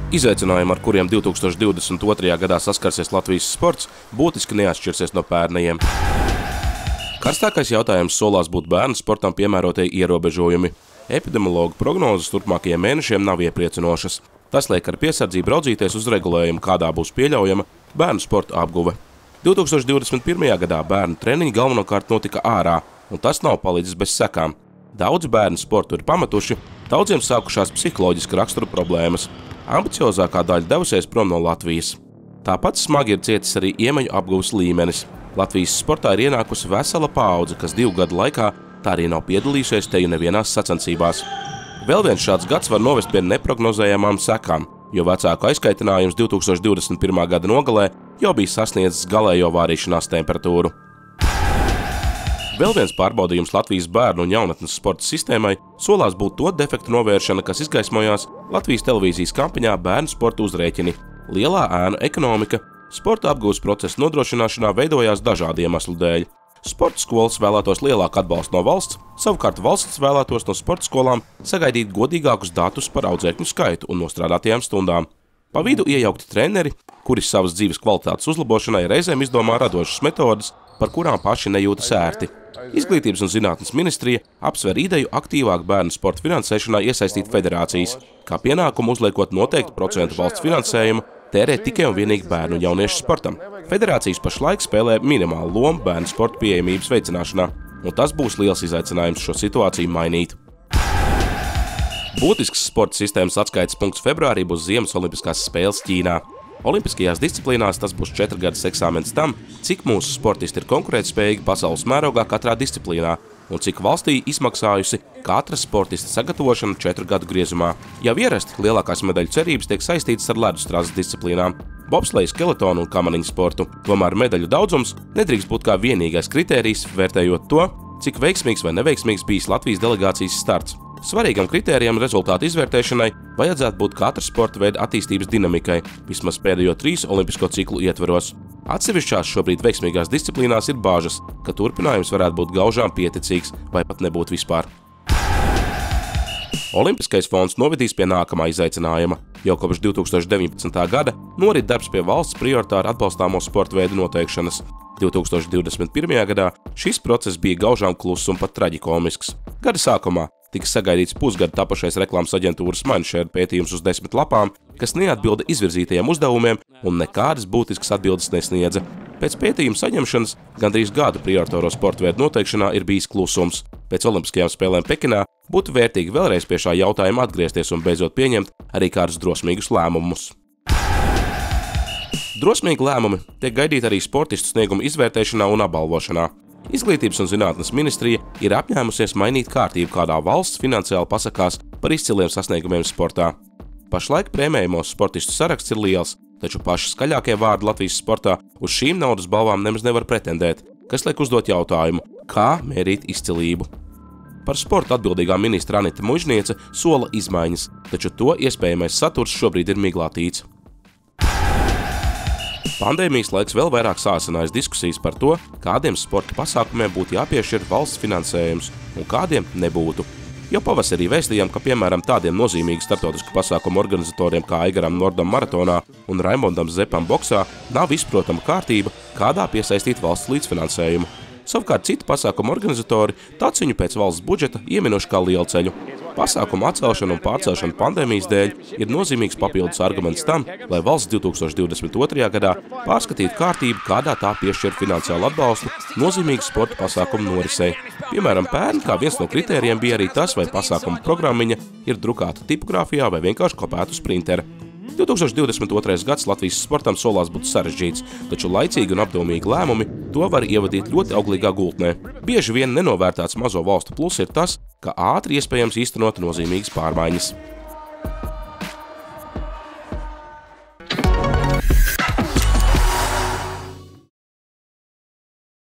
Izaicinājumi, ar kuriem 2022. gadā saskarsies Latvijas sports, būtiski neatšķirsies no pērnajiem. Karstākais jautājums solās būt bērnu sportam piemērotie ierobežojumi. Epidemiologu prognozes turpmākajiem mēnešiem nav iepriecinošas. Tas liek ar piesardzību raudzīties uz regulējumu, kādā būs pieļaujama bērnu sporta apguve. 2021. gadā bērnu treniņi galvenokārt notika ārā, un tas nav palicis bez sekām. Daudzi bērnu sportu ir pametuši, daudziem sākušās psiholoģiska rakstura problēmas. Ambiciozākā daļa devusies prom no Latvijas. Tāpat smagi ir cietis arī iemaņu apguves līmenis. Latvijas sportā ir ienākusi vesela paudze, kas 2 gadu laikā tā arī nav piedalījušies teju nevienās sacensībās. Vēl viens šāds gads var novest pie neprognozējamām sekām, jo vecāku aizkaitinājums 2021. gada nogalē jau bija sasniedzis galējo vārīšanās temperatūru. Vēl viens pārbaudījums Latvijas bērnu un jaunatnes sporta sistēmai solās būt to defektu novēršana, kas izgaismojās Latvijas televīzijas kampaņā Bērnu sporta uzrēķini. Lielā ēnu ekonomika sporta apgūves procesa nodrošināšanā veidojās dažādu iemeslu dēļ. Sporta skolas vēlētos lielāku atbalstu no valsts, savukārt valsts vēlētos no sporta skolām sagaidīt godīgākus datus par audzēkņu skaitu un nostrādātajām stundām. Pa vidu iejaukti treneri, kuri savas dzīves kvalitātes uzlabošanai reizēm izdomā radošas metodas, par kurām paši nejūtas ērti. Izglītības un zinātnes ministrija apsver ideju aktīvāk bērnu sporta finansēšanā iesaistīt federācijas, kā pienākumu uzliekot noteiktu procentu valsts finansējumu tērēt tikai un vienīgi bērnu un jauniešu sportam. Federācijas pašlaik spēlē minimālu lomu bērnu sporta pieejamības veicināšanā, un tas būs liels izaicinājums šo situāciju mainīt. Būtisks sporta sistēmas atskaites punkts februārī būs Ziemas olimpiskās spēles Ķīnā. Olimpiskajās disciplīnās tas būs 4 gadus eksāmens tam, cik mūsu sportisti ir konkurētspējīgi pasaules mērogā katrā disciplīnā un cik valstī izmaksājusi katra sportista sagatavošana 4 gadu griezumā. Jau ierasti lielākās medaļu cerības tiek saistītas ar ledustrāzes disciplīnām, bobsleju, skeletonu un kamaniņu sportu. Tomēr medaļu daudzums nedrīkst būt kā vienīgais kritērijs, vērtējot to, cik veiksmīgs vai neveiksmīgs bijis Latvijas delegācijas starts. Svarīgam kritērijam rezultātu izvērtēšanai vajadzētu būt katra sporta veida attīstības dinamikai, vismaz pēdējo 3 olimpisko ciklu ietveros. Atsevišķās šobrīd veiksmīgās disciplīnās ir bāžas, ka turpinājums varētu būt gaužām pieticīgs vai pat nebūt vispār. Olimpiskais fonds novedīs pie nākamā izaicinājuma. Jau kopš 2019. gada norit darbs pie valsts prioritāri atbalstāmo sporta veidu noteikšanas. 2021. gadā šis process bija gaužām kluss un pat traģikomisks. Gada sākumā tika sagaidīts pusgadu tapušais reklāmas aģentūras Mindshare pētījums uz 10 lapām, kas neatbilda izvirzītajiem uzdevumiem un nekādas būtiskas atbildes nesniedza. Pēc pētījuma saņemšanas gandrīz gadu prioritāro sporta veidu noteikšanā ir bijis klusums. Pēc Olimpiskajām spēlēm Pekinā būtu vērtīgi vēlreiz pie šā jautājuma atgriezties un beidzot pieņemt arī kādus drosmīgus lēmumus. Drosmīgi lēmumi tiek gaidīti arī sportistu sniegumu izvērtēšanā un apbalvošanā. Izglītības un zinātnes ministrija ir apņēmusies mainīt kārtību, kādā valsts finansiāli pasakās par izciliem sasniegumiem sportā. Pašlaik prēmējumos sportistu saraksts ir liels, taču paši skaļākie vārdi Latvijas sportā uz šīm naudas balvām nemaz nevar pretendēt, kas liek uzdot jautājumu, kā mērīt izcilību. Par sportu atbildīgā ministra Anita Mužniece sola izmaiņas, taču to iespējamais saturs šobrīd ir miglātīts. Pandēmijas laiks vēl vairāk sāsinājis diskusijas par to, kādiem sporta pasākumiem būtu jāpiešķir valsts finansējums un kādiem nebūtu. Jau pavasarī vēstījām, ka piemēram tādiem nozīmīgu starptautisku pasākumu organizatoriem kā Aigaram Nordam maratonā un Raimondam Zepam boksā nav izprotama kārtība, kādā piesaistīt valsts līdzfinansējumu. Savukārt citu pasākumu organizatori taciņu pēc valsts budžeta ieminuši kā lielceļu. Pasākumu atcelšana un pārcelšana pandēmijas dēļ ir nozīmīgs papildus arguments tam, lai valsts 2022. gadā pārskatītu kārtību, kādā tā piešķir finansiālu atbalstu nozīmīgu sporta pasākumu norisei. Piemēram, pērn kā viens no kritērijiem bija arī tas, vai pasākumu programmiņa ir drukāta tipogrāfijā vai vienkārši kopēta uz printera. 2022. gads Latvijas sportam solās būt sarežģīts, taču laicīgi un apdomīgi lēmumi to var ievadīt ļoti auglīgā gultnē. Bieži vien nenovērtēts mazo valstu pluss ir tas, ka ātri iespējams īstenot nozīmīgas pārmaiņas.